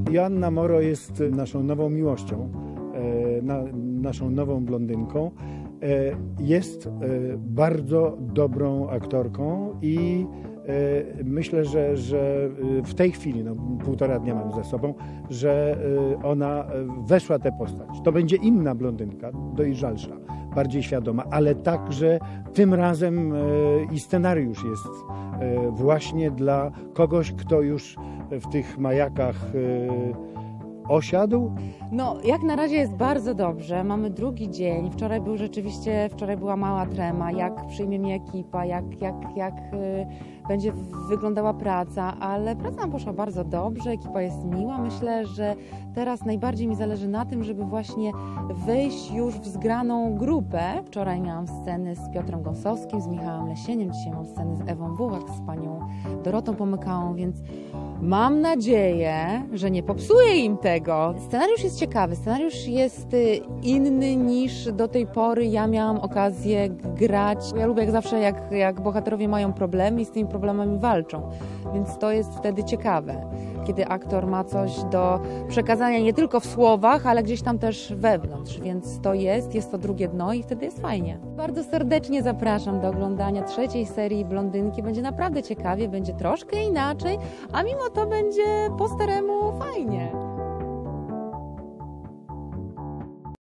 Joanna Moro jest naszą nową miłością, naszą nową blondynką. Jest bardzo dobrą aktorką i myślę, że w tej chwili, no, 1,5 dnia mam za sobą, że ona weszła tę postać. To będzie inna blondynka, dojrzalsza, bardziej świadoma, ale także tym razem i scenariusz jest właśnie dla kogoś, kto już w tych majakach osiadł. No, jak na razie jest bardzo dobrze. Mamy drugi dzień. Wczoraj była mała trema, jak przyjmie mnie ekipa, jak będzie wyglądała praca, ale praca nam poszła bardzo dobrze, ekipa jest miła. Myślę, że teraz najbardziej mi zależy na tym, żeby właśnie wejść już w zgraną grupę. Wczoraj miałam sceny z Piotrem Gąsowskim, z Michałem Lesieniem, dzisiaj mam sceny z Ewą Bułak, z panią Dorotą Pomykałą, więc mam nadzieję, że nie popsuję im tego. Scenariusz jest ciekawy, scenariusz jest inny niż do tej pory ja miałam okazję grać. Ja lubię jak zawsze, jak bohaterowie mają problemy i z tymi problemami walczą, więc to jest wtedy ciekawe, kiedy aktor ma coś do przekazania nie tylko w słowach, ale gdzieś tam też wewnątrz, więc jest to drugie dno i wtedy jest fajnie. Bardzo serdecznie zapraszam do oglądania 3. serii Blondynki. Będzie naprawdę ciekawie, będzie troszkę inaczej, a mimo to będzie po staremu fajnie.